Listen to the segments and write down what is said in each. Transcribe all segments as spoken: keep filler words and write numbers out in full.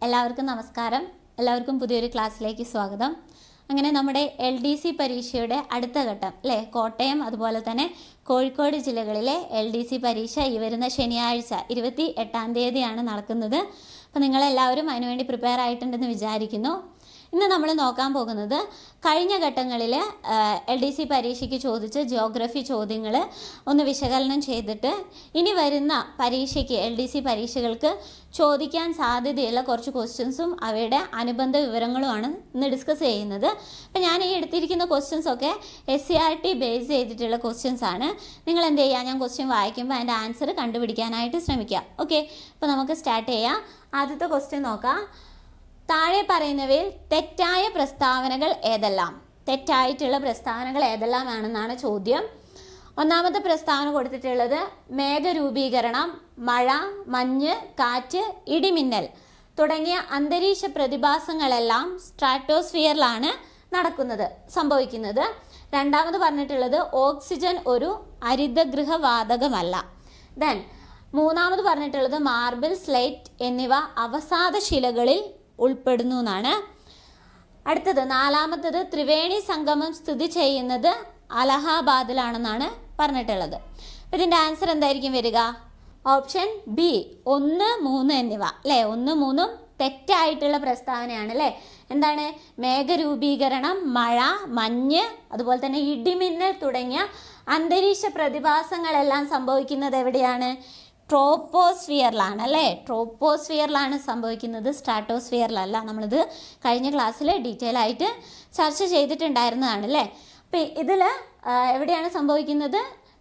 എല്ലാവർക്കും നമസ്കാരം. എല്ലാവർക്കും പുതിയൊരു ക്ലാസ്സിലേക്ക് സ്വാഗതം. അങ്ങനെ നമ്മുടെ എൽ ഡി സി പരീക്ഷയുടെ അടുത്ത ഘട്ടം അല്ലേ, കോട്ടയം അതുപോലെ തന്നെ കോഴിക്കോട് ജില്ലകളിലെ എൽ ഡി സി പരീക്ഷ ഈ വരുന്ന ശനിയാഴ്ച ഇരുപത്തി എട്ടാം തീയതിയാണ് നടക്കുന്നത്. അപ്പോൾ നിങ്ങളെല്ലാവരും അതിനുവേണ്ടി പ്രിപ്പയർ ആയിട്ടുണ്ടെന്ന് വിചാരിക്കുന്നു. ഇന്ന് നമ്മൾ നോക്കാൻ പോകുന്നത് കഴിഞ്ഞ ഘട്ടങ്ങളിൽ എൽ ഡി സി പരീക്ഷയ്ക്ക് ചോദിച്ച ജിയോഗ്രഫി ചോദ്യങ്ങൾ ഒന്ന് വിശകലനം ചെയ്തിട്ട് ഇനി വരുന്ന പരീക്ഷയ്ക്ക് എൽ ഡി സി പരീക്ഷകൾക്ക് ചോദിക്കാൻ സാധ്യതയുള്ള കുറച്ച് ക്വസ്റ്റ്യൻസും അവയുടെ അനുബന്ധ വിവരങ്ങളുമാണ് ഇന്ന് ഡിസ്കസ് ചെയ്യുന്നത്. അപ്പോൾ ഞാൻ ഈ എടുത്തിരിക്കുന്ന ക്വസ്റ്റ്യൻസൊക്കെ S C R T base ചെയ്തിട്ടുള്ള ക്വസ്റ്റ്യൻസ് ആണ്. നിങ്ങൾ എന്ത് ചെയ്യുക, ഞാൻ ക്വസ്റ്റ്യൻ വായിക്കുമ്പോൾ അതിൻ്റെ ആൻസർ കണ്ടുപിടിക്കാനായിട്ട് ശ്രമിക്കുക. ഓക്കെ, അപ്പോൾ നമുക്ക് സ്റ്റാർട്ട് ചെയ്യാം. ആദ്യത്തെ ക്വസ്റ്റ്യൻ നോക്കാം. താഴെ പറയുന്നവയിൽ തെറ്റായ പ്രസ്താവനകൾ ഏതെല്ലാം? തെറ്റായിട്ടുള്ള പ്രസ്താവനകൾ ഏതെല്ലാം ആണെന്നാണ് ചോദ്യം. ഒന്നാമത്തെ പ്രസ്താവന കൊടുത്തിട്ടുള്ളത് മേഘരൂപീകരണം, മഴ, മഞ്ഞ്, കാറ്റ്, ഇടിമിന്നൽ തുടങ്ങിയ അന്തരീക്ഷ പ്രതിഭാസങ്ങളെല്ലാം സ്ട്രാറ്റോസ്ഫിയറിലാണ് നടക്കുന്നത് സംഭവിക്കുന്നത്. രണ്ടാമത് പറഞ്ഞിട്ടുള്ളത് ഓക്സിജൻ ഒരു ഹരിതഗൃഹവാതകമല്ല. ദെൻ മൂന്നാമത് പറഞ്ഞിട്ടുള്ളത് മാർബിൾ, സ്ലേറ്റ് എന്നിവ അവസാദ ശിലകളിൽ ഉൾപ്പെടുന്നു എന്നാണ്. അടുത്തത് നാലാമത്തത് ത്രിവേണി സംഗമം സ്ഥിതി ചെയ്യുന്നത് അലഹാബാദിലാണെന്നാണ് പറഞ്ഞിട്ടുള്ളത്. അപ്പം ഇതിൻ്റെ ആൻസർ എന്തായിരിക്കും വരിക? ഓപ്ഷൻ ബി, ഒന്ന് മൂന്ന് എന്നിവ അല്ലേ. ഒന്ന് മൂന്നും തെറ്റായിട്ടുള്ള പ്രസ്താവനയാണ് അല്ലേ. എന്താണ്? മേഘരൂപീകരണം, മഴ, മഞ്ഞ് അതുപോലെ തന്നെ ഇടിമിന്നൽ തുടങ്ങിയ അന്തരീക്ഷ പ്രതിഭാസങ്ങളെല്ലാം സംഭവിക്കുന്നത് എവിടെയാണ്? ട്രോപ്പോസ്ഫിയറിലാണ് അല്ലേ. ട്രോപ്പോസ്ഫിയറിലാണ് സംഭവിക്കുന്നത്, സ്ട്രാറ്റോസ്ഫിയറിലല്ല. നമ്മളിത് കഴിഞ്ഞ ക്ലാസ്സിൽ ഡീറ്റെയിൽ ആയിട്ട് ചർച്ച ചെയ്തിട്ടുണ്ടായിരുന്നതാണ് അല്ലേ. അപ്പം ഇതിൽ എവിടെയാണ് സംഭവിക്കുന്നത്?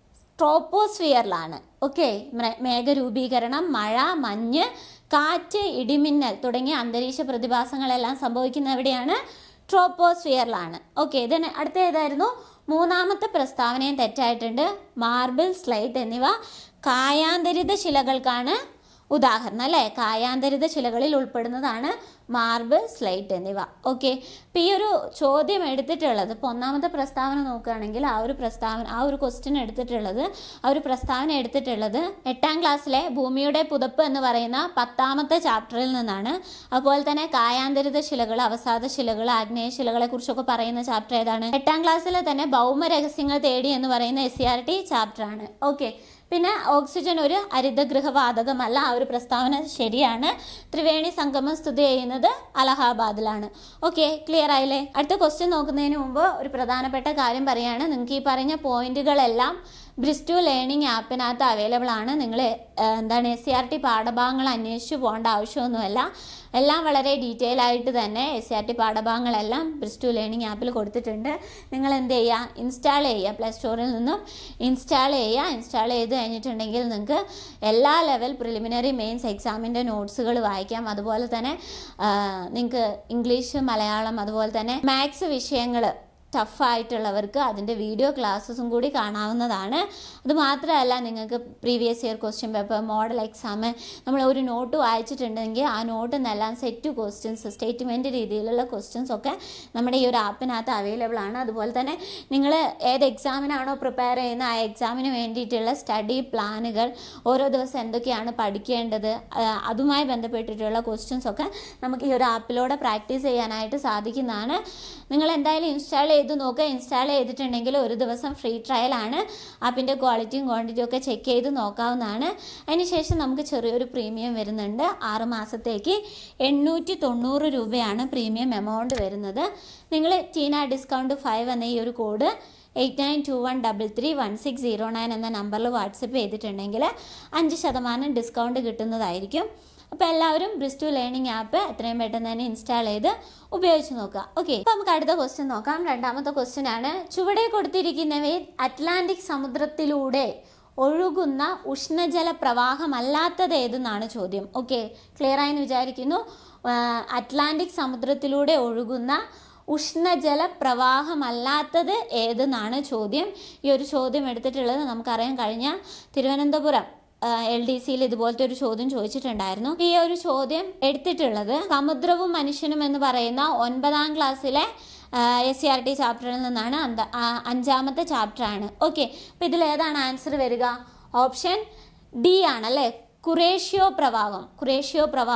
ട്രോപ്പോസ്ഫിയറിലാണ്. ഓക്കെ, മേഘരൂപീകരണം, മഴ, മഞ്ഞ്, കാറ്റ്, ഇടിമിന്നൽ തുടങ്ങിയ അന്തരീക്ഷ പ്രതിഭാസങ്ങളെല്ലാം സംഭവിക്കുന്നത് എവിടെയാണ്? ട്രോപ്പോസ്ഫിയറിലാണ്. ഓക്കെ, ഇതിന് അടുത്ത ഏതായിരുന്നു? മൂന്നാമത്തെ പ്രസ്താവനയും തെറ്റായിട്ടുണ്ട്. മാർബിൾ, സ്ലേറ്റ് എന്നിവ കായാന്തരിത ശിലകൾക്കാണ് ഉദാഹരണം അല്ലേ. കായാന്തരിത ശിലകളിൽ ഉൾപ്പെടുന്നതാണ് മാർബിൾ, സ്ലേറ്റ് എന്നിവ. ഓക്കെ, അപ്പം ഈ ഒരു ചോദ്യം എടുത്തിട്ടുള്ളത്, ഇപ്പോൾ ഒന്നാമത്തെ പ്രസ്താവന നോക്കുകയാണെങ്കിൽ ആ ഒരു പ്രസ്താവന ആ ഒരു ക്വസ്റ്റ്യൻ എടുത്തിട്ടുള്ളത് ആ ഒരു പ്രസ്താവന എടുത്തിട്ടുള്ളത് എട്ടാം ക്ലാസ്സിലെ ഭൂമിയുടെ പുതപ്പ് എന്ന് പറയുന്ന പത്താമത്തെ ചാപ്റ്ററിൽ നിന്നാണ്. അതുപോലെ തന്നെ കായാന്തരിത ശിലകൾ, അവസാദ ശിലകൾ, ആഗ്നേയ ശിലകളെ കുറിച്ചൊക്കെ പറയുന്ന ചാപ്റ്റർ ഏതാണ്? എട്ടാം ക്ലാസ്സിലെ തന്നെ ഭൗമ രഹസ്യങ്ങൾ തേടി എന്ന് പറയുന്ന എസ് സി ആർ ടി ചാപ്റ്ററാണ്. ഓക്കെ, പിന്നെ ഓക്സിജൻ ഒരു ഹരിതഗൃഹവാതകമല്ല, ആ ഒരു പ്രസ്താവന ശരിയാണ്. ത്രിവേണി സംഗമം സ്ഥിതി ചെയ്യുന്നത് അലഹാബാദിലാണ്. ഓക്കെ, ക്ലിയർ ആയില്ലേ? അടുത്ത ക്വസ്റ്റ്യൻ നോക്കുന്നതിന് മുമ്പ് ഒരു പ്രധാനപ്പെട്ട കാര്യം പറയാണ്. നിങ്ങൾക്ക് ഈ പറഞ്ഞ പോയിന്റുകളെല്ലാം ബ്രിസ്റ്റു ലേണിംഗ് ആപ്പിനകത്ത് അവൈലബിൾ ആണ്. നിങ്ങൾ എന്താണ് എസ് സി ആർ ടി പാഠഭാഗങ്ങൾ അന്വേഷിച്ച് പോകേണ്ട ആവശ്യമൊന്നുമല്ല. എല്ലാം വളരെ ഡീറ്റെയിൽ ആയിട്ട് തന്നെ എസ് സി ആർ ടി പാഠഭാഗങ്ങളെല്ലാം ബ്രിസ്റ്റു ലേണിംഗ് ആപ്പിൽ കൊടുത്തിട്ടുണ്ട്. നിങ്ങൾ എന്ത് ചെയ്യുക? ഇൻസ്റ്റാൾ ചെയ്യുക. പ്ലേ സ്റ്റോറിൽ നിന്നും ഇൻസ്റ്റാൾ ചെയ്യുക. ഇൻസ്റ്റാൾ ചെയ്ത് കഴിഞ്ഞിട്ടുണ്ടെങ്കിൽ നിങ്ങൾക്ക് എല്ലാ ലെവൽ പ്രിലിമിനറി മെയിൻസ് എക്സാമിൻ്റെ നോട്ട്സുകൾ വായിക്കാം. അതുപോലെ തന്നെ നിങ്ങൾക്ക് ഇംഗ്ലീഷ്, മലയാളം അതുപോലെ തന്നെ മാത്സ് വിഷയങ്ങൾ ടഫായിട്ടുള്ളവർക്ക് അതിൻ്റെ വീഡിയോ ക്ലാസ്സസും കൂടി കാണാവുന്നതാണ്. അതുമാത്രമല്ല, നിങ്ങൾക്ക് previous year question paper, model exam നമ്മൾ ഒരു നോട്ട് വായിച്ചിട്ടുണ്ടെങ്കിൽ ആ നോട്ടിൽ നിന്നെല്ലാം സെറ്റ് ക്വസ്റ്റ്യൻസ്, സ്റ്റേറ്റ്മെൻറ്റ് രീതിയിലുള്ള ക്വസ്റ്റ്യൻസ് ഒക്കെ നമ്മുടെ ഈ ഒരു ആപ്പിനകത്ത് അവൈലബിൾ ആണ്. അതുപോലെ തന്നെ നിങ്ങൾ ഏത് എക്സാമിനാണോ പ്രിപ്പയർ ചെയ്യുന്നത് ആ എക്സാമിന് വേണ്ടിയിട്ടുള്ള സ്റ്റഡി പ്ലാനുകൾ, ഓരോ ദിവസം എന്തൊക്കെയാണ് പഠിക്കേണ്ടത്, അതുമായി ബന്ധപ്പെട്ടിട്ടുള്ള ക്വസ്റ്റ്യൻസ് ഒക്കെ നമുക്ക് ഈ ഒരു ആപ്പിലൂടെ പ്രാക്ടീസ് ചെയ്യാനായിട്ട് സാധിക്കുന്നതാണ്. നിങ്ങൾ എന്തായാലും ഇൻസ്റ്റാൾ ചെയ്ത് നോക്കുക. ഇൻസ്റ്റാൾ ചെയ്തിട്ടുണ്ടെങ്കിൽ ഒരു ദിവസം ഫ്രീ ട്രയൽ ആണ്. ആപ്പിൻ്റെ ക്വാളിറ്റിയും ക്വാണ്ടിറ്റിയും ഒക്കെ ചെക്ക് ചെയ്ത് നോക്കാവുന്നതാണ്. അതിനുശേഷം നമുക്ക് ചെറിയൊരു പ്രീമിയം വരുന്നുണ്ട്. ആറ് മാസത്തേക്ക് എണ്ണൂറ്റി തൊണ്ണൂറ് രൂപയാണ് പ്രീമിയം എമൗണ്ട് വരുന്നത്. നിങ്ങൾ ടീന ഡിസ്കൗണ്ട് ഫൈവ് എന്ന ഈ ഒരു code eight nine two one double three one six zero nine എന്ന നമ്പറിൽ വാട്സപ്പ് ചെയ്തിട്ടുണ്ടെങ്കിൽ അഞ്ച് ശതമാനം ഡിസ്കൗണ്ട് കിട്ടുന്നതായിരിക്കും. അപ്പോൾ എല്ലാവരും ബ്രിസ്റ്റു ലേണിംഗ് ആപ്പ് എത്രയും പെട്ടെന്ന് തന്നെ ഇൻസ്റ്റാൾ ചെയ്ത് ഉപയോഗിച്ച് നോക്കുക. ഓക്കെ, അപ്പോൾ നമുക്ക് അടുത്ത ക്വസ്റ്റ്യൻ നോക്കാം. രണ്ടാമത്തെ ക്വസ്റ്റ്യൻ ആണ്. ചുവടെ കൊടുത്തിരിക്കുന്നവയിൽ അറ്റ്ലാന്റിക് സമുദ്രത്തിലൂടെ ഒഴുകുന്ന ഉഷ്ണജല പ്രവാഹമല്ലാത്തത് ഏതെന്നാണ് ചോദ്യം. ഓക്കെ, ക്ലിയർ ആയെന്ന് വിചാരിക്കുന്നു. അറ്റ്ലാന്റിക് സമുദ്രത്തിലൂടെ ഒഴുകുന്ന ഉഷ്ണജല പ്രവാഹമല്ലാത്തത് ഏതെന്നാണ് ചോദ്യം. ഈ ഒരു ചോദ്യം എടുത്തിട്ടുള്ളത് നമുക്കറിയാം, കഴിഞ്ഞ തിരുവനന്തപുരം എൽ ഡി സിയിൽ ഇതുപോലത്തെ ഒരു ചോദ്യം ചോദിച്ചിട്ടുണ്ടായിരുന്നു. ഈ ഒരു ചോദ്യം എടുത്തിട്ടുള്ളത് സമുദ്രവും മനുഷ്യനും എന്ന് പറയുന്ന ഒൻപതാം ക്ലാസ്സിലെ എസ് സി ആർ ടി ചാപ്റ്ററിൽ നിന്നാണ്. അഞ്ചാമത്തെ ചാപ്റ്ററാണ്. ഓക്കെ, അപ്പോൾ ഇതിൽ ഏതാണ് ആൻസർ വരിക? ഓപ്ഷൻ ഡി ആണല്ലേ. കുറേഷ്യോ പ്രവാഹം കുറേഷ്യോ പ്രവാഹം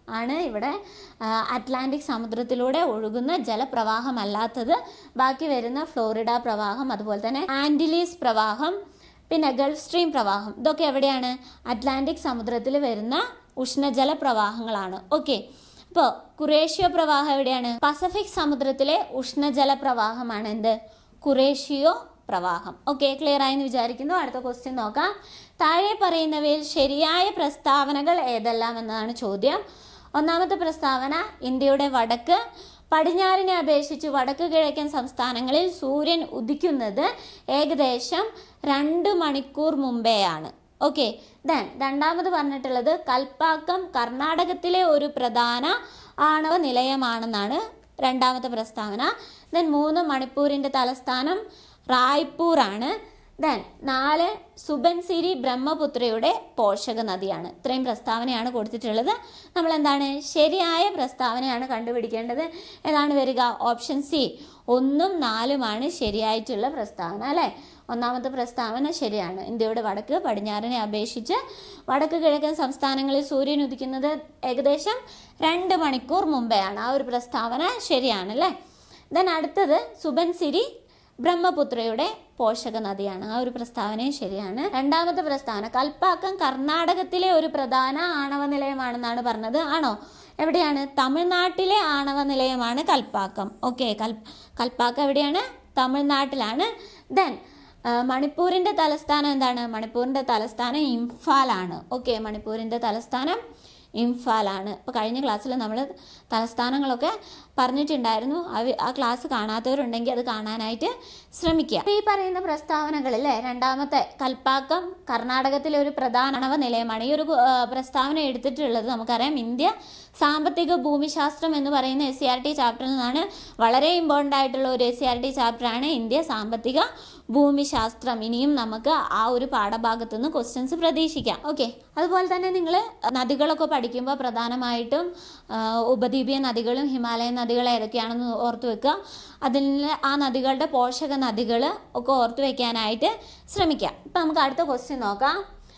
ആണ് ഇവിടെ അറ്റ്ലാന്റിക് സമുദ്രത്തിലൂടെ ഒഴുകുന്ന ജലപ്രവാഹമല്ലാത്തത്. ബാക്കി വരുന്ന ഫ്ലോറിഡ പ്രവാഹം, അതുപോലെ തന്നെ ആൻറ്റിലീസ് പ്രവാഹം, പിന്നെ ഗൾഫ് സ്ട്രീം പ്രവാഹം, ഇതൊക്കെ എവിടെയാണ്? അറ്റ്ലാന്റിക് സമുദ്രത്തിൽ വരുന്ന ഉഷ്ണജല പ്രവാഹങ്ങളാണ്. ഓക്കെ, അപ്പോൾ കുറേഷ്യോ പ്രവാഹം എവിടെയാണ്? പസഫിക് സമുദ്രത്തിലെ ഉഷ്ണജല പ്രവാഹമാണ് എന്ത്? കുറേഷ്യോ പ്രവാഹം. ഓക്കെ, ക്ലിയർ ആയെന്ന് വിചാരിക്കുന്നു. അടുത്ത ക്വസ്റ്റ്യൻ നോക്കാം. താഴെ പറയുന്നവയിൽ ശരിയായ പ്രസ്താവനകൾ ഏതെല്ലാം എന്നതാണ് ചോദ്യം. ഒന്നാമത്തെ പ്രസ്താവന, ഇന്ത്യയുടെ വടക്ക് പടിഞ്ഞാറിനെ അപേക്ഷിച്ച് വടക്ക് കിഴക്കൻ സംസ്ഥാനങ്ങളിൽ സൂര്യൻ ഉദിക്കുന്നത് ഏകദേശം രണ്ട് മണിക്കൂർ മുമ്പെയാണ്. ഓക്കെ, ദെൻ രണ്ടാമത് പറഞ്ഞിട്ടുള്ളത് കൽപ്പാക്കം കർണാടകത്തിലെ ഒരു പ്രധാന ആണവ നിലയമാണെന്നാണ് രണ്ടാമത്തെ പ്രസ്താവന. ദെൻ മൂന്ന്, മണിപ്പൂരിൻ്റെ തലസ്ഥാനം റായ്പൂർ ആണ്. ദെൻ നാല്, സുബൻസിരി ബ്രഹ്മപുത്രയുടെ പോഷക നദിയാണ്. ഇത്രയും പ്രസ്താവനയാണ് കൊടുത്തിട്ടുള്ളത്. നമ്മൾ എന്താണ് ശരിയായ പ്രസ്താവനയാണ് കണ്ടുപിടിക്കേണ്ടത്. ഏതാണ് വരിക? ഓപ്ഷൻ സി, ഒന്നും നാലുമാണ് ശരിയായിട്ടുള്ള പ്രസ്താവന അല്ലേ. ഒന്നാമത്തെ പ്രസ്താവന ശരിയാണ്. ഇന്ത്യയുടെ വടക്ക് പടിഞ്ഞാറിനെ അപേക്ഷിച്ച് വടക്ക് കിഴക്കൻ സംസ്ഥാനങ്ങളിൽ സൂര്യൻ ഉദിക്കുന്നത് ഏകദേശം രണ്ട് മണിക്കൂർ മുമ്പെയാണ്. ആ ഒരു പ്രസ്താവന ശരിയാണ് അല്ലേ. ദെൻ അടുത്തത് സുബൻസിരി ബ്രഹ്മപുത്രയുടെ പോഷക നദിയാണ്. ആ ഒരു പ്രസ്താവനയും ശരിയാണ്. രണ്ടാമത്തെ പ്രസ്താവന, കൽപ്പാക്കം കർണാടകത്തിലെ ഒരു പ്രധാന ആണവ നിലയമാണെന്നാണ് പറഞ്ഞത്. ആണോ? എവിടെയാണ്? തമിഴ്നാട്ടിലെ ആണവ നിലയമാണ് കൽപ്പാക്കം. ഓക്കെ, കൽ കൽപ്പാക്കം എവിടെയാണ്? തമിഴ്നാട്ടിലാണ്. ദെൻ മണിപ്പൂരിൻ്റെ തലസ്ഥാനം എന്താണ്? മണിപ്പൂരിൻ്റെ തലസ്ഥാനം ഇംഫാലാണ്. ഓക്കെ, മണിപ്പൂരിൻ്റെ തലസ്ഥാനം ഇംഫാലാണ്. ഇപ്പോൾ കഴിഞ്ഞ ക്ലാസ്സിൽ നമ്മൾ തലസ്ഥാനങ്ങളൊക്കെ പറഞ്ഞിട്ടുണ്ടായിരുന്നു. ആ ക്ലാസ് കാണാത്തവരുണ്ടെങ്കിൽ അത് കാണാനായിട്ട് ശ്രമിക്കുക. ഈ പറയുന്ന പ്രസ്താവനകളിൽ രണ്ടാമത്തെ കൽപ്പാക്കം കർണാടകത്തിലെ ഒരു പ്രധാന ആണവ നിലയമാണ്. ഈ ഒരു പ്രസ്താവന എടുത്തിട്ടുള്ളത് നമുക്കറിയാം ഇന്ത്യ സാമ്പത്തിക ഭൂമിശാസ്ത്രം എന്ന് പറയുന്ന എസ് സി ആർ ടി ചാപ്റ്ററിൽ നിന്നാണ്. വളരെ ഇമ്പോർട്ടൻ്റ് ആയിട്ടുള്ള ഒരു എസ് സി ആർ ടി ചാപ്റ്ററാണ് ഇന്ത്യ സാമ്പത്തിക ഭൂമിശാസ്ത്രം. ഇനിയും നമുക്ക് ആ ഒരു പാഠഭാഗത്തു നിന്ന് ക്വസ്റ്റ്യൻസ് പ്രതീക്ഷിക്കാം. ഓക്കെ, അതുപോലെ തന്നെ നിങ്ങൾ നദികളൊക്കെ പഠിക്കുമ്പോൾ പ്രധാനമായിട്ടും ഉപദ്വീപീയ നദികളും ഹിമാലയൻ നദികൾ ഏതൊക്കെയാണെന്ന് ഓർത്തു വെക്കുക. അതിൽ ആ നദികളുടെ പോഷക നദികൾ ഒക്കെ ഓർത്തു വെക്കാനായിട്ട് ശ്രമിക്കുക. ഇപ്പം നമുക്ക് അടുത്ത ക്വസ്റ്റ്യൻ നോക്കാം.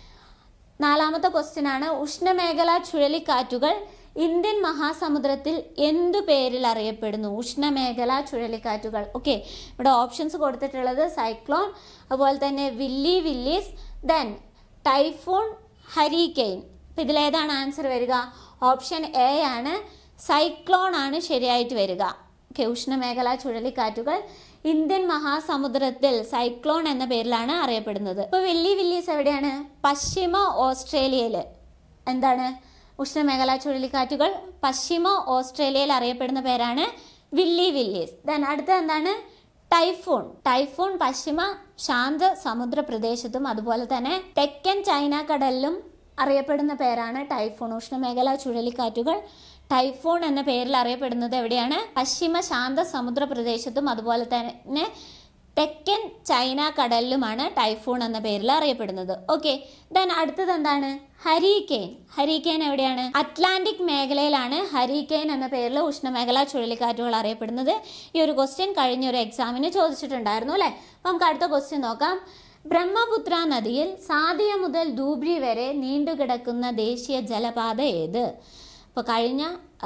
നാലാമത്തെ ക്വസ്റ്റ്യൻ ആണ്, ഉഷ്ണമേഖല ചുഴലിക്കാറ്റുകൾ ഇന്ത്യൻ മഹാസമുദ്രത്തിൽ എന്തു പേരിൽ അറിയപ്പെടുന്നു? ഉഷ്ണമേഖല ചുഴലിക്കാറ്റുകൾ. ഓക്കെ, ഇവിടെ ഓപ്ഷൻസ് കൊടുത്തിട്ടുള്ളത് സൈക്ലോൺ, അതുപോലെ തന്നെ willy willies, then typhoon, hurricane. അപ്പം ഇതിലേതാണ് ആൻസർ വരിക? ഓപ്ഷൻ എ ആണ്, സൈക്ലോൺ ആണ് ശരിയായിട്ട് വരിക. ഓക്കെ, ഉഷ്ണമേഖല ചുഴലിക്കാറ്റുകൾ ഇന്ത്യൻ മഹാസമുദ്രത്തിൽ സൈക്ലോൺ എന്ന പേരിലാണ് അറിയപ്പെടുന്നത്. ഇപ്പോൾ വില്ലി വില്ലീസ് എവിടെയാണ്? പശ്ചിമ ഓസ്ട്രേലിയയിൽ. എന്താണ്? ഉഷ്ണമേഖല ചുഴലിക്കാറ്റുകൾ പശ്ചിമ ഓസ്ട്രേലിയയിൽ അറിയപ്പെടുന്ന പേരാണ് വില്ലി വില്ലീസ്. ദെൻ അടുത്ത എന്താണ്? ടൈഫൂൺ. ടൈഫൂൺ പശ്ചിമ ശാന്ത സമുദ്ര പ്രദേശത്തും അതുപോലെ തന്നെ തെക്കൻ ചൈന കടലിലും അറിയപ്പെടുന്ന പേരാണ് ടൈഫൂൺ. ഉഷ്ണമേഖല ചുഴലിക്കാറ്റുകൾ ടൈഫൂൺ എന്ന പേരിൽ അറിയപ്പെടുന്നത് എവിടെയാണ്? പശ്ചിമ ശാന്ത സമുദ്ര പ്രദേശത്തും അതുപോലെ തന്നെ തെക്കൻ ചൈന കടലിലുമാണ് ടൈഫൂൺ എന്ന പേരിൽ അറിയപ്പെടുന്നത്. ഓക്കെ, ദെൻ അടുത്തത് എന്താണ്? ഹരിക്കെയിൻ. ഹരിക്കെയിൻ എവിടെയാണ്? അറ്റ്ലാന്റിക് മേഖലയിലാണ് ഹരിക്കെയിൻ എന്ന പേരിൽ ഉഷ്ണമേഖലാ ചുഴലിക്കാറ്റുകൾ അറിയപ്പെടുന്നത്. ഈ ഒരു ക്വസ്റ്റ്യൻ കഴിഞ്ഞ ഒരു എക്സാമിന് ചോദിച്ചിട്ടുണ്ടായിരുന്നു അല്ലേ. അപ്പം നമുക്ക് അടുത്ത ക്വസ്റ്റ്യൻ നോക്കാം. ബ്രഹ്മപുത്ര നദിയിൽ സാദിയ മുതൽ ധൂബ്രി വരെ നീണ്ടുകിടക്കുന്ന ദേശീയ ജലപാത ഏത്? ഇപ്പോൾ കഴിഞ്ഞ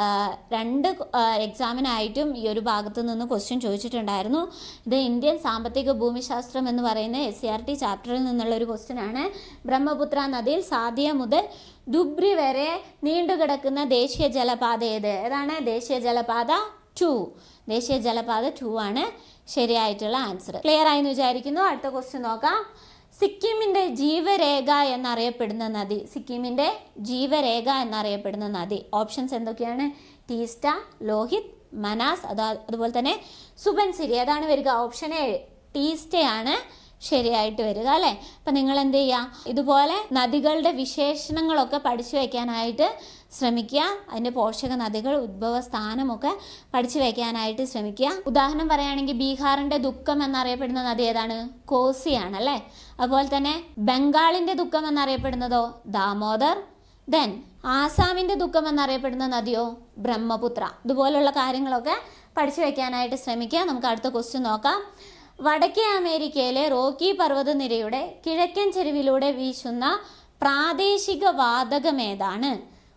രണ്ട് എക്സാമിനായിട്ടും ഈ ഒരു ഭാഗത്ത് നിന്ന് ക്വസ്റ്റ്യൻ ചോദിച്ചിട്ടുണ്ടായിരുന്നു. ഇത് ഇന്ത്യൻ സാമ്പത്തിക ഭൂമിശാസ്ത്രം എന്ന് പറയുന്ന എസ് സി ആർ ടി ചാപ്റ്ററിൽ നിന്നുള്ള ഒരു ക്വസ്റ്റ്യൻ ആണ്. ബ്രഹ്മപുത്ര നദിയിൽ സാദിയ മുതൽ ധുബ്രി വരെ നീണ്ടുകിടക്കുന്ന ദേശീയ ജലപാത ഏത്? ഏതാണ്? ദേശീയ ജലപാത ടു. ദേശീയ ജലപാത ടു ആണ് ശരിയായിട്ടുള്ള ആൻസർ. ക്ലിയർ ആയെന്ന് വിചാരിക്കുന്നു. അടുത്ത ക്വസ്റ്റ്യൻ നോക്കാം. സിക്കിമിൻ്റെ ജീവരേഖ എന്നറിയപ്പെടുന്ന നദി. സിക്കിമിൻ്റെ ജീവരേഖ എന്നറിയപ്പെടുന്ന നദി. ഓപ്ഷൻസ് എന്തൊക്കെയാണ്? ടീസ്റ്റ, ലോഹിത്, മനാസ്, അതാ അതുപോലെ തന്നെ സുബൻസിരി. ഏതാണ് വരിക? ഓപ്ഷൻ ഏഴ് ടീസ്റ്റയാണ് ശരിയായിട്ട് വരിക അല്ലേ. അപ്പം നിങ്ങൾ എന്ത് ചെയ്യുക? ഇതുപോലെ നദികളുടെ വിശേഷണങ്ങളൊക്കെ പഠിച്ചു വയ്ക്കാനായിട്ട് ശ്രമിക്കുക. അതിൻ്റെ പോഷക നദികൾ, ഉദ്ഭവ സ്ഥാനമൊക്കെ പഠിച്ചു വയ്ക്കാനായിട്ട് ശ്രമിക്കുക. ഉദാഹരണം പറയുകയാണെങ്കിൽ ബീഹാറിൻ്റെ ദുഃഖം എന്നറിയപ്പെടുന്ന നദി ഏതാണ്? കോസിയാണ് അല്ലേ. അതുപോലെ തന്നെ ബംഗാളിൻ്റെ ദുഃഖം എന്നറിയപ്പെടുന്നതോ ദാമോദർ. ദെൻ ആസാമിൻ്റെ ദുഃഖം എന്നറിയപ്പെടുന്ന നദിയോ ബ്രഹ്മപുത്ര. ഇതുപോലുള്ള കാര്യങ്ങളൊക്കെ പഠിച്ചു വയ്ക്കാനായിട്ട് ശ്രമിക്കുക. നമുക്ക് അടുത്ത ക്വസ്റ്റ്യൻ നോക്കാം. വടക്കേ അമേരിക്കയിലെ റോക്കി പർവ്വതനിരയുടെ കിഴക്കൻ ചെരുവിലൂടെ വീശുന്ന പ്രാദേശിക വാതകം ഏതാണ്?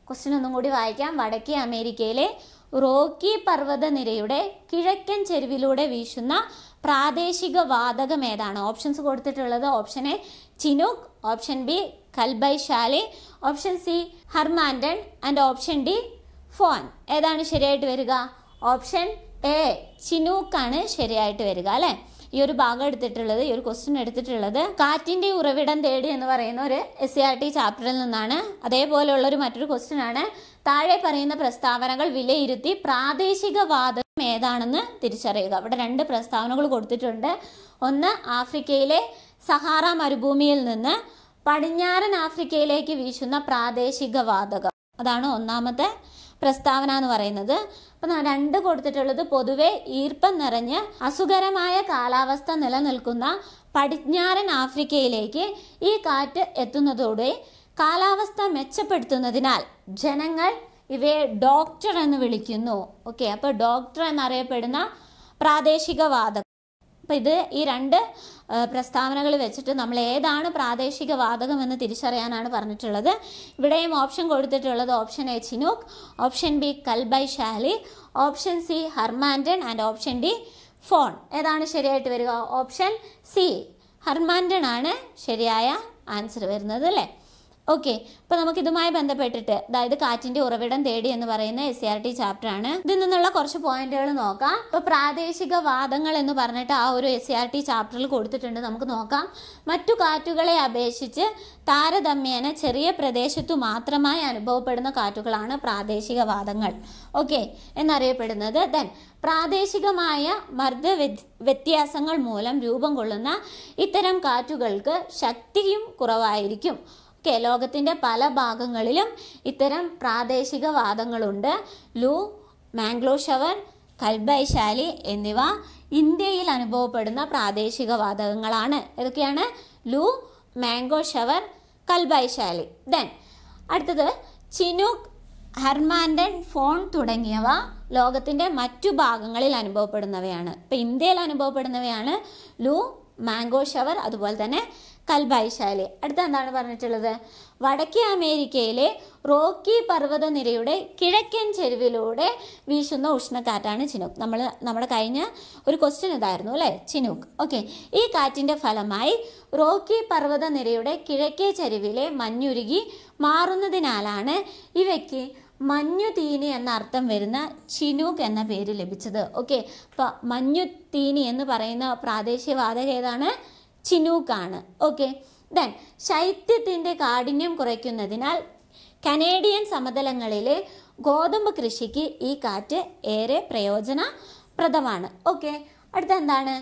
ക്വസ്റ്റ്യൻ ഒന്നും കൂടി വായിക്കാം. വടക്കേ അമേരിക്കയിലെ റോക്കി പർവ്വതനിരയുടെ കിഴക്കൻ ചെരുവിലൂടെ വീശുന്ന പ്രാദേശിക വാതകം ഏതാണ്? ഓപ്ഷൻസ് കൊടുത്തിട്ടുള്ളത് option A chinook, option B Kalbaishakhi, option C harmattan and option D foehn. ഏതാണ് ശരിയായിട്ട് വരിക? ഓപ്ഷൻ എ ചിനൂക്കാണ് ശരിയായിട്ട് വരിക അല്ലേ. ഈ ഒരു ഭാഗം എടുത്തിട്ടുള്ളത്, ഈ ഒരു ക്വസ്റ്റ്യൻ എടുത്തിട്ടുള്ളത് കാറ്റിന്റെ ഉറവിടം തേടി എന്ന് പറയുന്ന ഒരു എസ് സി ആർ ടി ചാപ്റ്ററിൽ നിന്നാണ്. അതേപോലെയുള്ള ഒരു മറ്റൊരു ക്വസ്റ്റ്യൻ ആണ്. താഴെ പറയുന്ന പ്രസ്താവനകൾ വിലയിരുത്തി പ്രാദേശിക വാതകം ഏതാണെന്ന് തിരിച്ചറിയുക. ഇവിടെ രണ്ട് പ്രസ്താവനകൾ കൊടുത്തിട്ടുണ്ട്. ഒന്ന്, ആഫ്രിക്കയിലെ സഹാറ മരുഭൂമിയിൽ നിന്ന് പടിഞ്ഞാറൻ ആഫ്രിക്കയിലേക്ക് വീശുന്ന പ്രാദേശിക വാതകം, അതാണ് ഒന്നാമത്തെ പ്രസ്താവന എന്ന് പറയുന്നത്. അപ്പം രണ്ട് കൊടുത്തിട്ടുള്ളത് പൊതുവെ ഈർപ്പം നിറഞ്ഞ് അസുഖകരമായ കാലാവസ്ഥ നിലനിൽക്കുന്ന പടിഞ്ഞാറൻ ആഫ്രിക്കയിലേക്ക് ഈ കാറ്റ് എത്തുന്നതോടെ കാലാവസ്ഥ മെച്ചപ്പെടുത്തുന്നതിനാൽ ജനങ്ങൾ ഇവയെ ഡോക്ടർ എന്ന് വിളിക്കുന്നു. ഓക്കെ, അപ്പോൾ ഡോക്ടർ എന്നറിയപ്പെടുന്ന പ്രാദേശിക വാതകം. അപ്പം ഇത് ഈ രണ്ട് പ്രസ്താവനകൾ വെച്ചിട്ട് നമ്മൾ ഏതാണ് പ്രാദേശിക വാതകം എന്ന് തിരിച്ചറിയാനാണ് പറഞ്ഞിട്ടുള്ളത്. ഇവിടെയും ഓപ്ഷൻ കൊടുത്തിട്ടുള്ളത് option A chinook, option B Kalbaishakhi, option C harmattan and option D foehn. ഏതാണ് ശരിയായിട്ട് വരിക? ഓപ്ഷൻ സി ഹർമാൻഡൻ ആണ് ശരിയായ ആൻസർ വരുന്നത് അല്ലേ. ഓക്കെ, അപ്പോൾ നമുക്ക് ഇതുമായി ബന്ധപ്പെട്ടിട്ട്, അതായത് കാറ്റിന്റെ ഉറവിടം തേടി എന്ന് പറയുന്ന S C R T chapter ആണ്. ഇതിൽ നിന്നുള്ള കുറച്ച് പോയിന്റുകൾ നോക്കാം. ഇപ്പോൾ പ്രാദേശിക വാദങ്ങൾ എന്ന് പറഞ്ഞിട്ട് ആ ഒരു എസ് സി ആർ ടി ചാപ്റ്ററിൽ കൊടുത്തിട്ടുണ്ട്. നമുക്ക് നോക്കാം. മറ്റു കാറ്റുകളെ അപേക്ഷിച്ച് താരതമ്യേന ചെറിയ പ്രദേശത്തു മാത്രമായി അനുഭവപ്പെടുന്ന കാറ്റുകളാണ് പ്രാദേശിക വാദങ്ങൾ ഓക്കെ എന്നറിയപ്പെടുന്നത്. ദെൻ പ്രാദേശികമായ മർദ്ദ വ്യത്യാസങ്ങൾ മൂലം രൂപം കൊള്ളുന്ന ഇത്തരം കാറ്റുകൾക്ക് ശക്തിയും കുറവായിരിക്കും. ഓക്കെ, ലോകത്തിൻ്റെ പല ഭാഗങ്ങളിലും ഇത്തരം പ്രാദേശിക വാദങ്ങളുണ്ട്. ലൂ, മാംഗ്ലോ ഷവർ, കൽബൈശാലി എന്നിവ ഇന്ത്യയിൽ അനുഭവപ്പെടുന്ന പ്രാദേശിക വാതകങ്ങളാണ്. ഏതൊക്കെയാണ്? Loo, mango shower, Kalbaishakhi. Then അടുത്തത് ചിനൂക്ക്, ഹർമാൻഡൻ, ഫോൺ തുടങ്ങിയവ ലോകത്തിൻ്റെ മറ്റു ഭാഗങ്ങളിൽ അനുഭവപ്പെടുന്നവയാണ്. ഇപ്പം ഇന്ത്യയിൽ അനുഭവപ്പെടുന്നവയാണ് ലൂ, മാംഗോ ഷവർ, അതുപോലെ തന്നെ കൽബൈശാലി. അടുത്ത എന്താണ് പറഞ്ഞിട്ടുള്ളത്? വടക്കേ അമേരിക്കയിലെ റോക്കി പർവ്വതനിരയുടെ കിഴക്കൻ ചെരുവിലൂടെ വീശുന്ന ഉഷ്ണക്കാറ്റാണ് ചിനൂക്ക്. നമ്മൾ നമ്മുടെ കഴിഞ്ഞ ഒരു ക്വസ്റ്റ്യൻ ഇതായിരുന്നു അല്ലേ, ചിനൂക്ക്. ഓക്കെ, ഈ കാറ്റിൻ്റെ ഫലമായി റോക്കി പർവ്വതനിരയുടെ കിഴക്കേ ചെരുവിലെ മഞ്ഞുരുകി മാറുന്നതിനാലാണ് ഇവയ്ക്ക് മഞ്ഞുതീനി എന്ന അർത്ഥം വരുന്ന ചിനൂക്ക് എന്ന പേര് ലഭിച്ചത്. ഓക്കെ, അപ്പോൾ മഞ്ഞുതീനി എന്ന് പറയുന്ന പ്രാദേശിക വാതകം ഏതാണ്? ചിനൂക്കാണ്. ഓക്കെ, ദെൻ ശൈത്യത്തിൻ്റെ കാഠിന്യം കുറയ്ക്കുന്നതിനാൽ കനേഡിയൻ സമതലങ്ങളിലെ ഗോതമ്പ് കൃഷിക്ക് ഈ കാറ്റ് ഏറെ പ്രയോജനപ്രദമാണ്. ഓക്കെ, അടുത്ത എന്താണ്?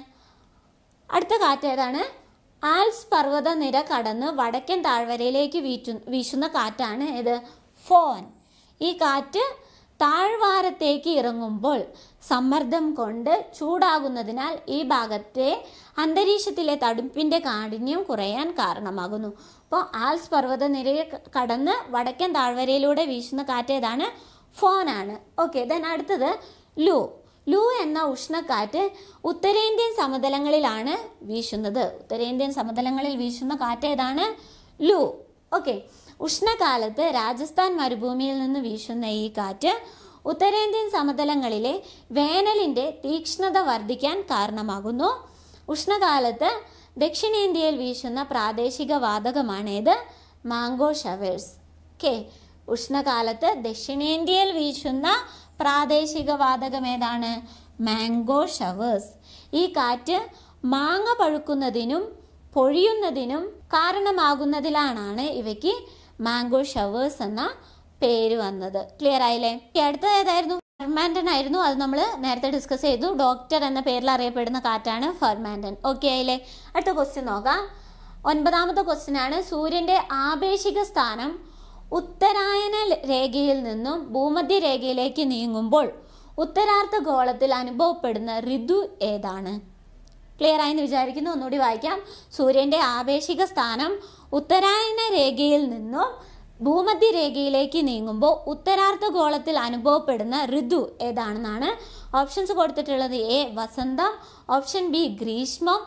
അടുത്ത കാറ്റ് ഏതാണ്? ആൽപ്സ് പർവ്വതനിര കടന്ന് വടക്കൻ താഴ്വരയിലേക്ക് വീറ്റു വീശുന്ന കാറ്റാണ് ഏത്? ഫോൻ. ഈ കാറ്റ് താഴ്വാരത്തേക്ക് ഇറങ്ങുമ്പോൾ സമ്മർദ്ദം കൊണ്ട് ചൂടാകുന്നതിനാൽ ഈ ഭാഗത്തെ അന്തരീക്ഷത്തിലെ തണുപ്പിൻ്റെ കാഠിന്യം കുറയാൻ കാരണമാകുന്നു. അപ്പോൾ ആൽപ്സ് പർവ്വതനിരയെ കടന്ന് വടക്കൻ താഴ്വരയിലൂടെ വീശുന്ന കാറ്റ് ഏതാണ്? ഫോനാണ്. ഓക്കെ, ദെൻ അടുത്തത് ലൂ. ലൂ എന്ന ഉഷ്ണക്കാറ്റ് ഉത്തരേന്ത്യൻ സമതലങ്ങളിലാണ് വീശുന്നത്. ഉത്തരേന്ത്യൻ സമതലങ്ങളിൽ വീശുന്ന കാറ്റ് ഏതാണ്? ലൂ. ഓക്കെ, ഉഷ്ണകാലത്ത് രാജസ്ഥാൻ മരുഭൂമിയിൽ നിന്ന് വീശുന്ന ഈ കാറ്റ് ഉത്തരേന്ത്യൻ സമതലങ്ങളിലെ വേനലിൻ്റെ തീക്ഷ്ണത വർദ്ധിക്കാൻ കാരണമാകുന്നു. ഉഷ്ണകാലത്ത് ദക്ഷിണേന്ത്യയിൽ വീശുന്ന പ്രാദേശിക വാതകമാണേത്? Mango showers. ഓക്കെ, ഉഷ്ണകാലത്ത് ദക്ഷിണേന്ത്യയിൽ വീശുന്ന പ്രാദേശിക വാതകം ഏതാണ്? Mango showers. ഈ കാറ്റ് മാങ്ങ പഴുക്കുന്നതിനും പൊഴിയുന്നതിനും കാരണമാകുന്നതിലാണ് ഇവയ്ക്ക് മാംഗോ ഷവേഴ്സ് എന്ന പേര് വന്നത്. ക്ലിയർ ആയില്ലേ? അടുത്തത് ഏതായിരുന്നു? ഫെർമാൻഡൻ ആയിരുന്നു. അത് നമ്മൾ നേരത്തെ ഡിസ്കസ് ചെയ്തു. ഡോക്ടർ എന്ന പേരിൽ അറിയപ്പെടുന്ന കാറ്റാണ് ഫെർമാൻഡൻ. ഓക്കെ ആയില്ലേ? അടുത്ത ക്വസ്റ്റ്യൻ നോക്കാം. ഒൻപതാമത്തെ ക്വസ്റ്റ്യൻ ആണ്. സൂര്യൻ്റെ ആപേക്ഷിക സ്ഥാനം ഉത്തരായന രേഖയിൽ നിന്നും ഭൂമധ്യ രേഖയിലേക്ക് നീങ്ങുമ്പോൾ ഉത്തരാർദ്ധ ഗോളത്തിൽ അനുഭവപ്പെടുന്ന ഋതു ഏതാണ്? ക്ലിയർ ആയെന്ന് വിചാരിക്കുന്നു. ഒന്നുകൂടി വായിക്കാം. സൂര്യൻ്റെ ആപേക്ഷിക സ്ഥാനം ഉത്തരായന രേഖയിൽ നിന്നും ഭൂമധ്യ രേഖയിലേക്ക് നീങ്ങുമ്പോൾ ഉത്തരാർദ്ധ ഗോളത്തിൽ അനുഭവപ്പെടുന്ന ഋതു ഏതാണെന്നാണ് ഓപ്ഷൻസ് കൊടുത്തിട്ടുള്ളത്. എ വസന്തം, ഓപ്ഷൻ ബി ഗ്രീഷ്മം,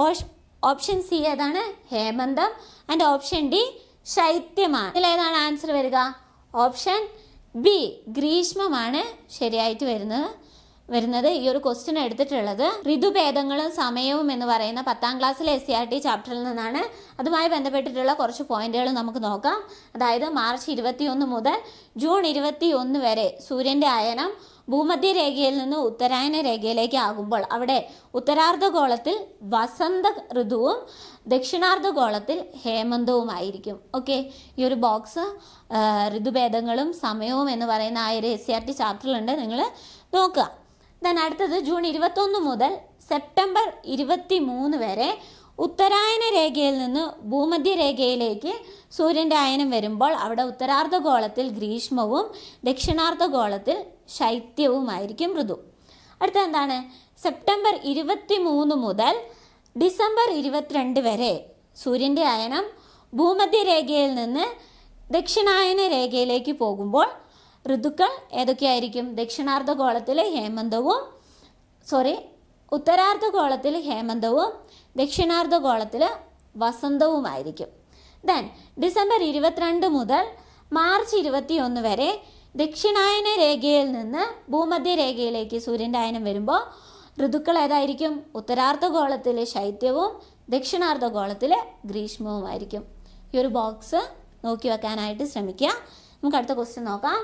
ഓപ്ഷൻ സി ഏതാണ്? ഹേമന്തം ആൻഡ് ഓപ്ഷൻ ഡി ശൈത്യമാണ്. ഇതിലേതാണ് ആൻസർ വരിക? ഓപ്ഷൻ ബി ഗ്രീഷ്മമാണ് ശരിയായിട്ട് വരുന്നത് വരുന്നത് ഈ ഒരു ക്വസ്റ്റ്യൻ എടുത്തിട്ടുള്ളത് ഋതുഭേദങ്ങളും സമയവും എന്ന് പറയുന്ന പത്താം ക്ലാസ്സിലെ എസ് സി ആർ ടി ചാപ്റ്ററിൽ നിന്നാണ്. അതുമായി ബന്ധപ്പെട്ടിട്ടുള്ള കുറച്ച് പോയിന്റുകൾ നമുക്ക് നോക്കാം. അതായത് മാർച്ച് ഇരുപത്തി ഒന്ന് മുതൽ ജൂൺ ഇരുപത്തി ഒന്ന് വരെ സൂര്യന്റെ അയനം ഭൂമധ്യരേഖയിൽ നിന്ന് ഉത്തരായന രേഖയിലേക്ക് ആകുമ്പോൾ അവിടെ ഉത്തരാർദ്ധഗോളത്തിൽ വസന്ത ഋതുവും ദക്ഷിണാർദ്ധഗോളത്തിൽ ഹേമന്തവുമായിരിക്കും. ഓക്കെ, ഈ ഒരു ബോക്സ് ഋതുഭേദങ്ങളും സമയവും എന്ന് പറയുന്ന ആ ഒരു എസ് സി ആർ ടി ചാപ്റ്ററിലുണ്ട്, നിങ്ങൾ നോക്കുക. ദെൻ അടുത്തത് ജൂൺ ഇരുപത്തൊന്ന് മുതൽ സെപ്റ്റംബർ ഇരുപത്തി മൂന്ന് വരെ ഉത്തരായന രേഖയിൽ നിന്ന് ഭൂമധ്യരേഖയിലേക്ക് സൂര്യൻ്റെ അയനം വരുമ്പോൾ അവിടെ ഉത്തരാർദ്ധഗോളത്തിൽ ഗ്രീഷ്മവും ദക്ഷിണാർദ്ധഗോളത്തിൽ ശൈത്യവുമായിരിക്കും ഋതു. അടുത്ത എന്താണ്? സെപ്റ്റംബർ ഇരുപത്തി മൂന്ന് മുതൽ ഡിസംബർ ഇരുപത്തിരണ്ട് വരെ സൂര്യൻ്റെ അയനം ഭൂമധ്യരേഖയിൽ നിന്ന് ദക്ഷിണായന രേഖയിലേക്ക് പോകുമ്പോൾ ഋതുക്കൾ ഏതൊക്കെയായിരിക്കും? ദക്ഷിണാർദ്ധഗോളത്തിൽ ഹേമന്തവും സോറി ഉത്തരാർദ്ധഗോളത്തിൽ ഹേമന്തവും ദക്ഷിണാർദ്ധഗോളത്തിൽ വസന്തവുമായിരിക്കും. ദെൻ ഡിസംബർ ഇരുപത്തിരണ്ട് മുതൽ മാർച്ച് ഇരുപത്തി ഒന്ന് വരെ ദക്ഷിണായന രേഖയിൽ നിന്ന് ഭൂമധ്യരേഖയിലേക്ക് സൂര്യൻ്റെ അയനം വരുമ്പോൾ ഋതുക്കൾ ഏതായിരിക്കും? ഉത്തരാർദ്ധഗോളത്തിൽ ശൈത്യവും ദക്ഷിണാർദ്ധഗോളത്തിൽ ഗ്രീഷ്മവുമായിരിക്കും. ഈ ഒരു ബോക്സ് നോക്കി വെക്കാനായിട്ട് ശ്രമിക്കുക. നമുക്ക് അടുത്ത ക്വസ്റ്റ്യൻ നോക്കാം.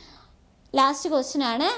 ലാസ്റ്റ് ക്വസ്റ്റ്യൻ ആണ്.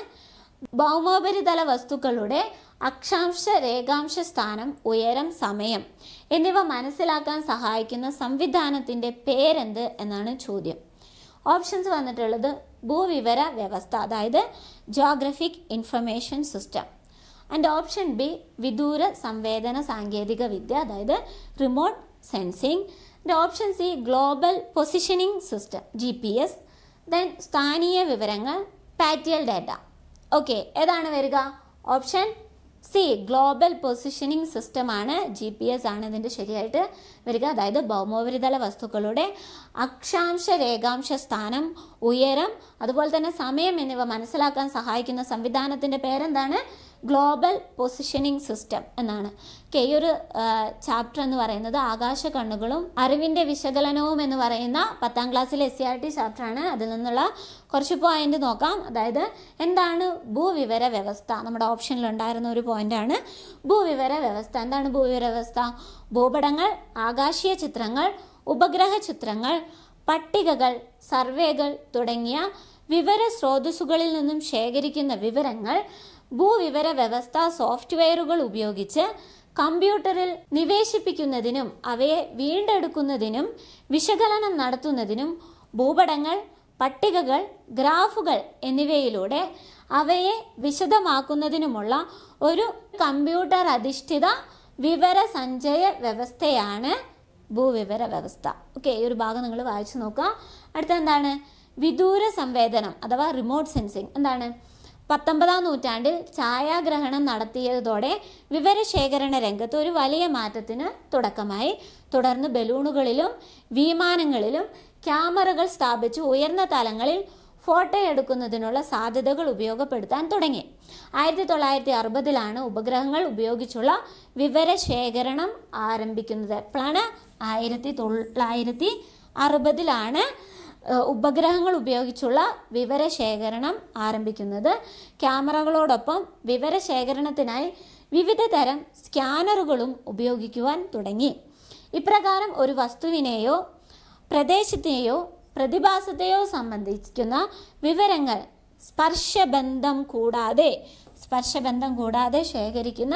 ഭൗമോപരിതല വസ്തുക്കളുടെ അക്ഷാംശ രേഖാംശ സ്ഥാനം, ഉയരം, സമയം എന്നിവ മനസ്സിലാക്കാൻ സഹായിക്കുന്ന സംവിധാനത്തിൻ്റെ പേരെന്ത് എന്നാണ് ചോദ്യം. ഓപ്ഷൻസ് വന്നിട്ടുള്ളത് ഭൂവിവര വ്യവസ്ഥ, അതായത് geographic information system. And option B വിദൂര സംവേദന സാങ്കേതിക വിദ്യ, അതായത് remote sensing. And option C global positioning system, G P S. Then സ്ഥാനീയ വിവരങ്ങൾ, പാറ്റിയൽ ഡാറ്റ. ഓക്കെ, ഏതാണ് വരിക? ഓപ്ഷൻ സി ഗ്ലോബൽ പൊസിഷനിങ് സിസ്റ്റമാണ്, ജി പി എസ് ആണ് ഇതിൻ്റെ ശരിയായിട്ട് വരിക. അതായത് ഭൗമോപരിതല വസ്തുക്കളുടെ അക്ഷാംശ രേഖാംശ സ്ഥാനം, ഉയരം, അതുപോലെ തന്നെ സമയം എന്നിവ മനസ്സിലാക്കാൻ സഹായിക്കുന്ന സംവിധാനത്തിൻ്റെ പേരെന്താണ്? ഗ്ലോബൽ പൊസിഷനിങ് സിസ്റ്റം എന്നാണ്. ഓക്കെ, ഈ ഒരു ചാപ്റ്റർ എന്ന് പറയുന്നത് ആകാശ കണ്ണുകളും അറിവിൻ്റെ വിശകലനവും എന്ന് പറയുന്ന പത്താം ക്ലാസ്സിലെ എസ് സി ആർ ടി ചാപ്റ്ററാണ്. അതിൽ നിന്നുള്ള കുറച്ച് പോയിന്റ് നോക്കാം. അതായത് എന്താണ് ഭൂവിവര വ്യവസ്ഥ? നമ്മുടെ ഓപ്ഷനിലുണ്ടായിരുന്ന ഒരു പോയിന്റാണ് ഭൂവിവര വ്യവസ്ഥ. എന്താണ് ഭൂവിവര വ്യവസ്ഥ? ഭൂപടങ്ങൾ, ആകാശീയ ചിത്രങ്ങൾ, ഉപഗ്രഹ ചിത്രങ്ങൾ, പട്ടികകൾ, സർവേകൾ തുടങ്ങിയ വിവര സ്രോതസ്സുകളിൽ നിന്നും ശേഖരിക്കുന്ന വിവരങ്ങൾ ഭൂവിവര വ്യവസ്ഥ സോഫ്റ്റ്വെയറുകൾ ഉപയോഗിച്ച് കമ്പ്യൂട്ടറിൽ നിവേശിപ്പിക്കുന്നതിനും അവയെ വീണ്ടെടുക്കുന്നതിനും വിശകലനം നടത്തുന്നതിനും ഭൂപടങ്ങൾ, പട്ടികകൾ, ഗ്രാഫുകൾ എന്നിവയിലൂടെ അവയെ വിശദമാക്കുന്നതിനുമുള്ള ഒരു കമ്പ്യൂട്ടർ അധിഷ്ഠിത വിവര സഞ്ചയ വ്യവസ്ഥയാണ് ഭൂവിവര വ്യവസ്ഥ. ഓക്കെ, ഈ ഒരു ഭാഗം നിങ്ങൾ വായിച്ചു നോക്കുക. അടുത്ത എന്താണ്? വിദൂര സംവേദനം അഥവാ റിമോട്ട് സെൻസിങ്. എന്താണ്? പത്തൊമ്പതാം നൂറ്റാണ്ടിൽ ഛായാഗ്രഹണം നടത്തിയതോടെ വിവരശേഖരണ രംഗത്ത് ഒരു വലിയ മാറ്റത്തിന് തുടക്കമായി. തുടർന്ന് ബലൂണുകളിലും വിമാനങ്ങളിലും ക്യാമറകൾ സ്ഥാപിച്ച് ഉയർന്ന തലങ്ങളിൽ ഫോട്ടോ എടുക്കുന്നതിനുള്ള സാധ്യതകൾ ഉപയോഗപ്പെടുത്താൻ തുടങ്ങി. ആയിരത്തി തൊള്ളായിരത്തി അറുപതിലാണ് ഉപഗ്രഹങ്ങൾ ഉപയോഗിച്ചുള്ള വിവരശേഖരണം ആരംഭിക്കുന്നത്. എപ്പോഴാണ്? ആയിരത്തി തൊള്ളായിരത്തി അറുപതിലാണ് ഉപഗ്രഹങ്ങൾ ഉപയോഗിച്ചുള്ള വിവരശേഖരണം ആരംഭിക്കുന്നത്. ക്യാമറകളോടൊപ്പം വിവരശേഖരണത്തിനായി വിവിധ തരം സ്കാനറുകളും ഉപയോഗിക്കുവാൻ തുടങ്ങി. ഇപ്രകാരം ഒരു വസ്തുവിനെയോ പ്രദേശത്തെയോ പ്രതിഭാസത്തെയോ സംബന്ധിക്കുന്ന വിവരങ്ങൾ സ്പർശബന്ധം കൂടാതെ സ്പർശബന്ധം കൂടാതെ ശേഖരിക്കുന്ന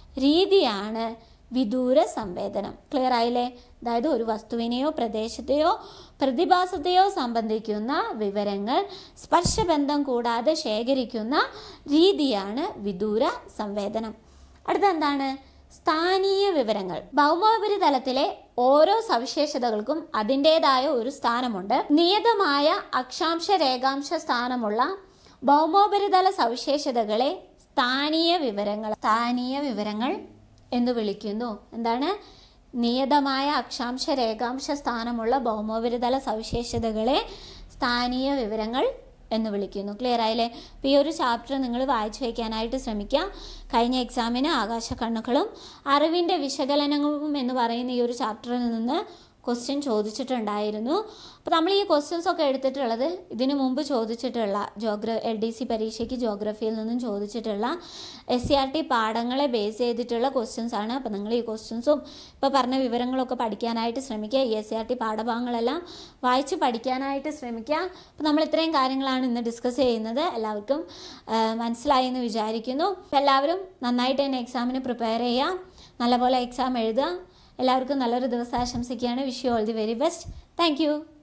രീതിയാണ് വിദൂര സംവേദനം. ക്ലിയർ ആയില്ലേ? അതായത് ഒരു വസ്തുവിനെയോ പ്രദേശത്തെയോ പ്രതിഭാസത്തെയോ സംബന്ധിക്കുന്ന വിവരങ്ങൾ സ്പർശബന്ധം കൂടാതെ ശേഖരിക്കുന്ന രീതിയാണ് വിദൂര സംവേദനം. അടുത്ത എന്താണ്? സ്ഥാനീയ വിവരങ്ങൾ. ഭൗമോപരിതലത്തിലെ ഓരോ സവിശേഷതകൾക്കും അതിൻ്റെതായ ഒരു സ്ഥാനമുണ്ട്. നിയതമായ അക്ഷാംശ രേഖാംശ സ്ഥാനമുള്ള ഭൗമോപരിതല സവിശേഷതകളെ സ്ഥാനീയ വിവരങ്ങൾ സ്ഥാനീയ വിവരങ്ങൾ എന്ന് വിളിക്കുന്നു. എന്താണ്? നിയതമായ അക്ഷാംശ രേഖാംശ സ്ഥാനമുള്ള ഭൗമോപരിതല സവിശേഷതകളെ സ്ഥാനീയ വിവരങ്ങൾ എന്ന് വിളിക്കുന്നു. ക്ലിയർ ആയില്ലേ? അപ്പോൾ ഈ ഒരു ചാപ്റ്റർ നിങ്ങൾ വായിച്ചു വയ്ക്കാനായിട്ട് ശ്രമിക്കുക. കഴിഞ്ഞ എക്സാമിന് ആകാശക്കണ്ണുകളും അറിവിൻ്റെ വിശകലനവും എന്ന് പറയുന്ന ഈ ഒരു ചാപ്റ്ററിൽ നിന്ന് ക്വസ്റ്റ്യൻ ചോദിച്ചിട്ടുണ്ടായിരുന്നു. അപ്പോൾ നമ്മൾ ഈ ക്വസ്റ്റ്യൻസ് ഒക്കെ എടുത്തിട്ടുള്ളത് ഇതിനു മുമ്പ് ചോദിച്ചിട്ടുള്ള ജോഗ്ര എൽ ഡി സി പരീക്ഷയ്ക്ക് ജോഗ്രഫിയിൽ നിന്നും ചോദിച്ചിട്ടുള്ള എസ് സി ആർ ടി പാഠങ്ങളെ ബേസ് ചെയ്തിട്ടുള്ള ക്വസ്റ്റ്യൻസ് ആണ്. അപ്പോൾ നിങ്ങൾ ഈ ക്വസ്റ്റ്യൻസും ഇപ്പോൾ പറഞ്ഞ വിവരങ്ങളൊക്കെ പഠിക്കാനായിട്ട് ശ്രമിക്കുക. ഈ എസ് സി ആർ ടി പാഠഭാഗങ്ങളെല്ലാം വായിച്ച് പഠിക്കാനായിട്ട് ശ്രമിക്കുക. അപ്പോൾ നമ്മൾ ഇത്രയും കാര്യങ്ങളാണ് ഇന്ന് ഡിസ്കസ് ചെയ്യുന്നത്. എല്ലാവർക്കും മനസ്സിലായി എന്ന് വിചാരിക്കുന്നു. എല്ലാവരും നന്നായിട്ട് തന്നെ എക്സാമിന് പ്രിപ്പയർ ചെയ്യുക, നല്ലപോലെ എക്സാം എഴുതുക. എല്ലാവർക്കും നല്ലൊരു ദിവസം ആശംസിക്കുകയാണ്. Wish you all the very best. Thank U.